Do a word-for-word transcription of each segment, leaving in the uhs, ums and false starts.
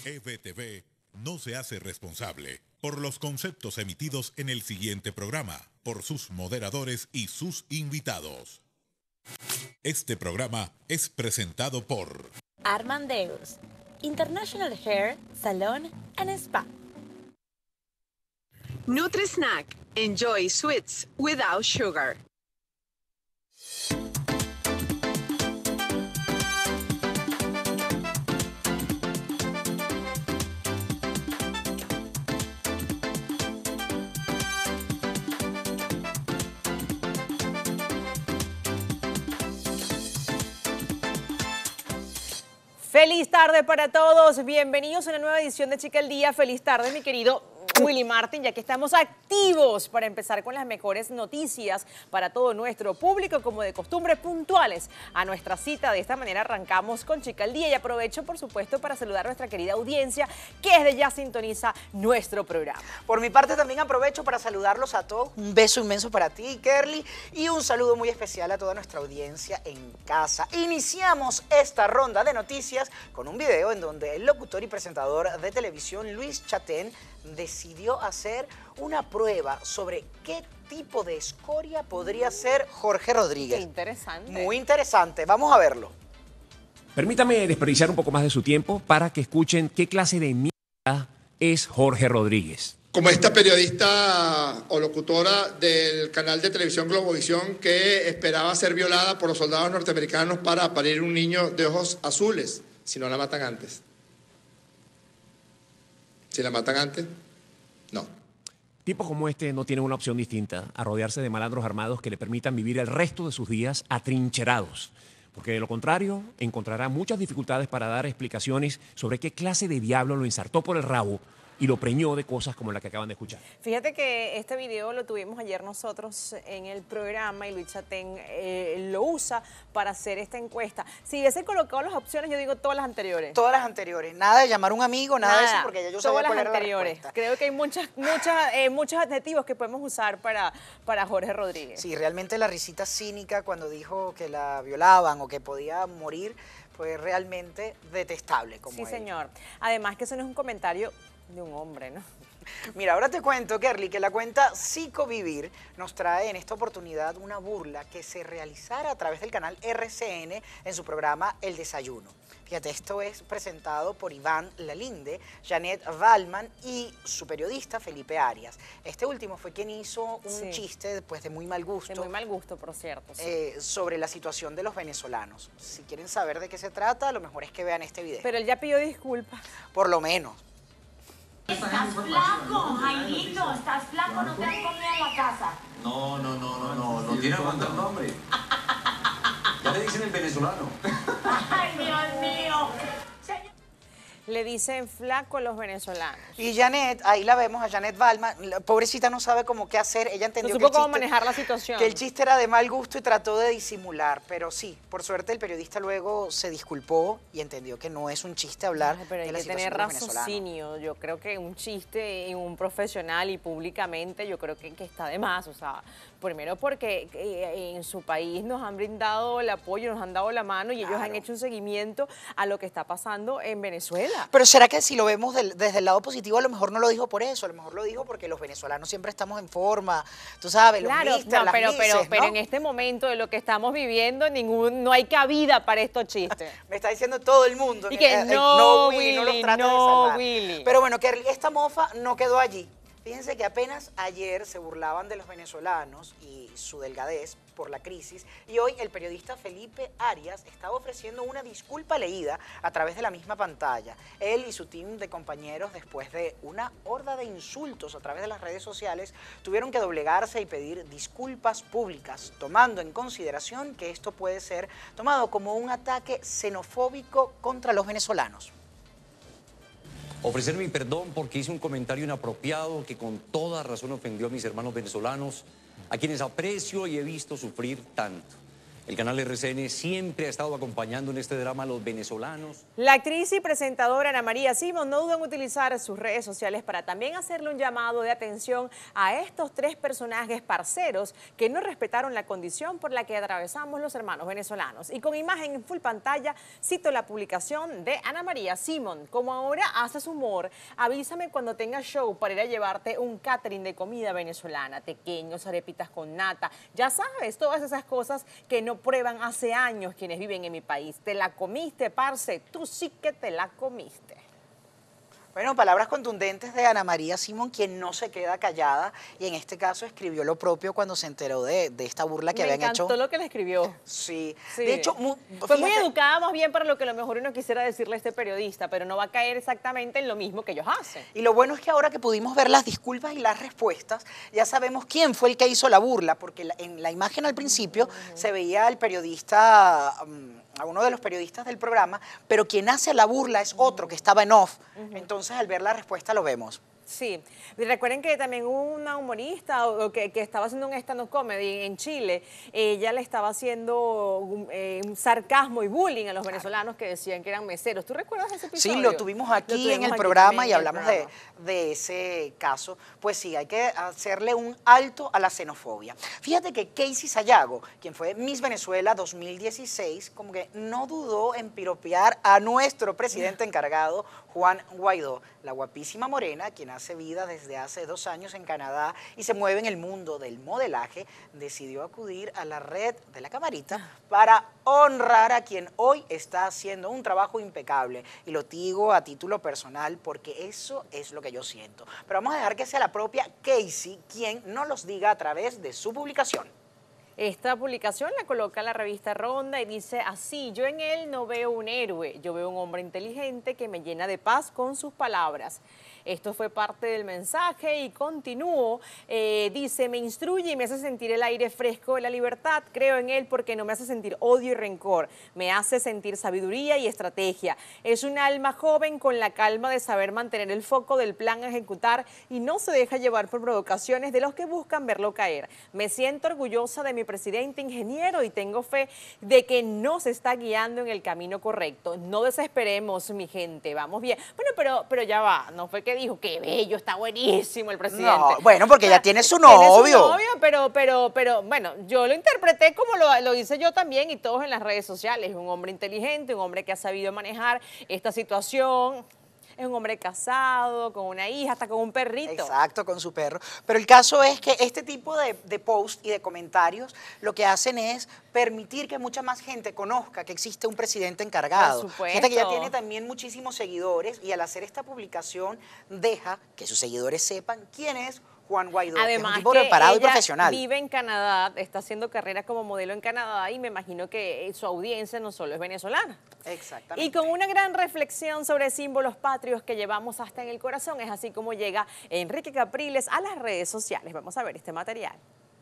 E B T V no se hace responsable por los conceptos emitidos en el siguiente programa, por sus moderadores y sus invitados. Este programa es presentado por Armandeus, International Hair Salon and Spa. Nutri-Snack. Enjoy sweets without sugar. Feliz tarde para todos, bienvenidos a una nueva edición de Chica al Día. Feliz tarde, mi querido Willy Martin, ya que estamos activos para empezar con las mejores noticias para todo nuestro público, como de costumbre, puntuales a nuestra cita. De esta manera arrancamos con Chica al Día y aprovecho, por supuesto, para saludar a nuestra querida audiencia que desde ya sintoniza nuestro programa. Por mi parte también aprovecho para saludarlos a todos. Un beso inmenso para ti, Kerly, y un saludo muy especial a toda nuestra audiencia en casa. Iniciamos esta ronda de noticias con un video en donde el locutor y presentador de televisión Luis Chatén decidió hacer una prueba sobre qué tipo de escoria podría ser Jorge Rodríguez. Qué interesante. Muy interesante. Vamos a verlo. Permítame desperdiciar un poco más de su tiempo para que escuchen qué clase de mierda es Jorge Rodríguez. Como esta periodista o locutora del canal de televisión Globovisión que esperaba ser violada por los soldados norteamericanos para parir un niño de ojos azules, si no la matan antes. Si la matan antes, no. Tipos como este no tienen una opción distinta a rodearse de malandros armados que le permitan vivir el resto de sus días atrincherados. Porque de lo contrario, encontrará muchas dificultades para dar explicaciones sobre qué clase de diablo lo ensartó por el rabo y lo preñó de cosas como la que acaban de escuchar. Fíjate que este video lo tuvimos ayer nosotros en el programa y Luis Chatén eh, lo usa para hacer esta encuesta. Si hubiese colocado las opciones, yo digo todas las anteriores. Todas las anteriores. Nada de llamar a un amigo, nada, nada de eso, porque ya yo sabía todas cuál las era la anteriores. respuesta. Creo que hay muchas, muchas, eh, muchos adjetivos que podemos usar para, para Jorge Rodríguez. Sí, realmente la risita cínica cuando dijo que la violaban o que podía morir fue realmente detestable. Como sí, él. señor. Además que eso no es un comentario de un hombre, ¿no? Mira, ahora te cuento, Kerly, que la cuenta Psicovivir nos trae en esta oportunidad una burla que se realizara a través del canal R C N en su programa El Desayuno. Fíjate, esto es presentado por Iván Lalinde, Janet Waldman y su periodista Felipe Arias. Este último fue quien hizo un sí. chiste pues, de muy mal gusto. De muy mal gusto, por cierto. Sí. Eh, sobre la situación de los venezolanos. Si quieren saber de qué se trata, lo mejor es que vean este video. Pero él ya pidió disculpas. Por lo menos. Estás flaco, Jairito, estás flaco, no te has comido en la casa. No, no, no, no, no, no tiene aguanta el nombre. Ya le dicen el venezolano. Ay, Dios mío. Le dicen flaco a los venezolanos. Y Janet, ahí la vemos, a Janet Waldman, la pobrecita no sabe cómo qué hacer, ella entendió no que, supo el cómo chiste, manejar la situación. que el chiste era de mal gusto y trató de disimular, pero sí, por suerte el periodista luego se disculpó y entendió que no es un chiste hablar no, pero hay de la que situación tener de los raciocinio. Yo creo que un chiste en un profesional y públicamente yo creo que, que está de más, o sea, primero porque eh, en su país nos han brindado el apoyo, nos han dado la mano y claro. ellos han hecho un seguimiento a lo que está pasando en Venezuela. Pero ¿será que si lo vemos del, desde el lado positivo, a lo mejor no lo dijo por eso, a lo mejor lo dijo porque los venezolanos siempre estamos en forma, tú sabes, los claro, mister, no, las pero, mises, pero, ¿no? pero en este momento de lo que estamos viviendo, ningún, no hay cabida para estos chistes. Me está diciendo todo el mundo. Y que, que eh, no, no, Willy, Willy, no los trates no, de salvar. Willy. Pero bueno, Kerly, esta mofa no quedó allí. Fíjense que apenas ayer se burlaban de los venezolanos y su delgadez por la crisis y hoy el periodista Felipe Arias estaba ofreciendo una disculpa leída a través de la misma pantalla. Él y su team de compañeros, después de una horda de insultos a través de las redes sociales, tuvieron que doblegarse y pedir disculpas públicas, tomando en consideración que esto puede ser tomado como un ataque xenofóbico contra los venezolanos. Ofrecer mi perdón porque hice un comentario inapropiado que con toda razón ofendió a mis hermanos venezolanos, a quienes aprecio y he visto sufrir tanto. El canal R C N siempre ha estado acompañando en este drama a los venezolanos. La actriz y presentadora Ana María Simón no duda en utilizar sus redes sociales para también hacerle un llamado de atención a estos tres personajes parceros que no respetaron la condición por la que atravesamos los hermanos venezolanos. Y con imagen en full pantalla cito la publicación de Ana María Simón. Como ahora haces humor, avísame cuando tengas show para ir a llevarte un catering de comida venezolana, tequeños, arepitas con nata, ya sabes, todas esas cosas que no prueban hace años quienes viven en mi país. Te la comiste, parce, tú sí que te la comiste. Bueno, palabras contundentes de Ana María Simón, quien no se queda callada y en este caso escribió lo propio cuando se enteró de, de esta burla que Me habían hecho. encantó lo que le escribió. Sí. Sí. De hecho, mu- fue muy fíjate- educada más bien para lo que a lo mejor uno quisiera decirle a este periodista, pero no va a caer exactamente en lo mismo que ellos hacen. Y lo bueno es que ahora que pudimos ver las disculpas y las respuestas, ya sabemos quién fue el que hizo la burla, porque la- en la imagen al principio se veía al periodista, um, a uno de los periodistas del programa, pero quien hace la burla es otro que estaba en off. Entonces, al ver la respuesta lo vemos. Sí, y recuerden que también hubo una humorista o, o que, que estaba haciendo un stand-up comedy en Chile. Ella le estaba haciendo un, eh, un sarcasmo y bullying a los venezolanos que decían que eran meseros. ¿Tú recuerdas ese episodio? Sí, lo tuvimos aquí Lo tuvimos en el aquí programa también y en el hablamos de, programa. de ese caso. Pues sí, hay que hacerle un alto a la xenofobia. Fíjate que Casey Sayago, quien fue Miss Venezuela dos mil dieciséis, como que no dudó en piropear a nuestro presidente encargado, Juan Guaidó, la guapísima morena, quien hace vida desde hace dos años en Canadá y se mueve en el mundo del modelaje, decidió acudir a la red de la camarita para honrar a quien hoy está haciendo un trabajo impecable. Y lo digo a título personal porque eso es lo que yo siento. Pero vamos a dejar que sea la propia Casey quien nos los diga a través de su publicación. Esta publicación la coloca la revista Ronda y dice así: yo en él no veo un héroe, yo veo un hombre inteligente que me llena de paz con sus palabras. Esto fue parte del mensaje y continúo, eh, dice, me instruye y me hace sentir el aire fresco de la libertad, creo en él porque no me hace sentir odio y rencor, me hace sentir sabiduría y estrategia. Es un alma joven con la calma de saber mantener el foco del plan a ejecutar y no se deja llevar por provocaciones de los que buscan verlo caer. Me siento orgullosa de mi presidente ingeniero y tengo fe de que nos está guiando en el camino correcto. No desesperemos, mi gente, vamos bien. Bueno, pero, pero ya va, no fue que dijo, qué bello, está buenísimo el presidente. No, bueno, porque O sea, ya tiene su tiene novio. su novio, pero, pero, pero, bueno, yo lo interpreté como lo, lo hice yo también y todos en las redes sociales. Es un hombre inteligente, un hombre que ha sabido manejar esta situación. Es un hombre casado, con una hija, hasta con un perrito. Exacto, con su perro. Pero el caso es que este tipo de, de posts y de comentarios lo que hacen es permitir que mucha más gente conozca que existe un presidente encargado. Por supuesto. Gente que ya tiene también muchísimos seguidores y al hacer esta publicación deja que sus seguidores sepan quién es Juan Guaidó, Además, que es un tipo que preparado y ella profesional. vive en Canadá, está haciendo carrera como modelo en Canadá y me imagino que su audiencia no solo es venezolana. Exactamente. Y con una gran reflexión sobre símbolos patrios que llevamos hasta en el corazón, es así como llega Enrique Capriles a las redes sociales. Vamos a ver este material.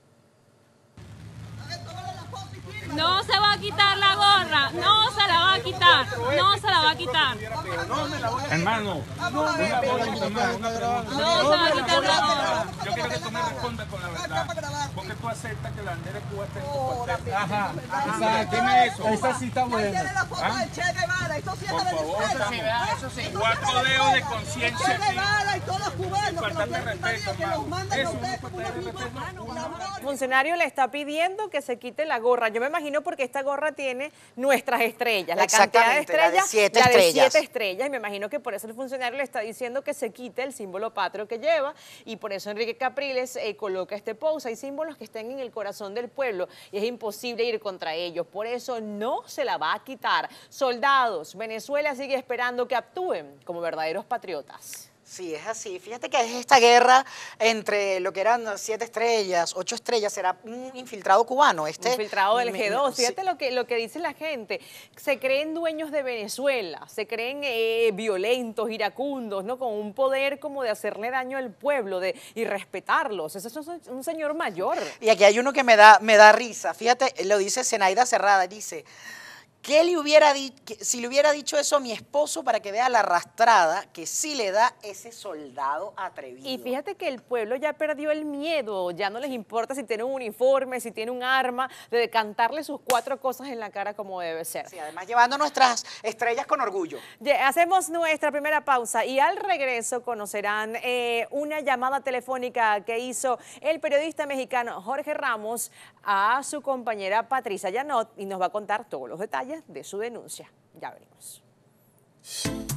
No se va a quitar la gorra, no se la va a quitar, no se la va a quitar. Hermano, no se va a quitar la gorra. Yo quiero que tú me respondas con la verdad. Porque tú aceptas que la bandera de Cuba esté en tu cuartel. Ajá, ajá. Dime eso. Esa sí está buena. Por favor, eso sí. Cuatro dedos de conciencia aquí. Faltar de respeto, hermano. Eso no es falta de respeto. El funcionario le está pidiendo que se quite la gorra. Yo me imagino porque esta gorra tiene nuestras estrellas, la cantidad de Exactamente, la de estrellas, siete la de estrellas. siete estrellas. Y me imagino que por eso el funcionario le está diciendo que se quite el símbolo patrio que lleva y por eso Enrique Capriles eh, coloca este post. Hay símbolos que están en el corazón del pueblo y es imposible ir contra ellos. Por eso no se la va a quitar. Soldados, Venezuela sigue esperando que actúen como verdaderos patriotas. Sí, es así. Fíjate que es esta guerra entre lo que eran siete estrellas, ocho estrellas, será un infiltrado cubano. Este, Infiltrado del me- G dos. sí. Fíjate lo que, lo que dice la gente. Se creen dueños de Venezuela, se creen eh, violentos, iracundos, ¿no? Con un poder como de hacerle daño al pueblo de, y respetarlos. Ese es un, un señor mayor. Y aquí hay uno que me da, me da risa. Fíjate, lo dice Zenaida Cerrada, dice, ¿Qué le hubiera di- que- si le hubiera dicho eso a mi esposo para que vea la arrastrada que sí le da ese soldado atrevido? Y fíjate que el pueblo ya perdió el miedo, ya no les importa si tiene un uniforme, si tiene un arma, de cantarle sus cuatro cosas en la cara como debe ser. Sí, además llevando nuestras estrellas con orgullo. Ya, hacemos nuestra primera pausa y al regreso conocerán eh, una llamada telefónica que hizo el periodista mexicano Jorge Ramos a su compañera Patricia Yanot y nos va a contar todos los detalles de su denuncia. Ya venimos.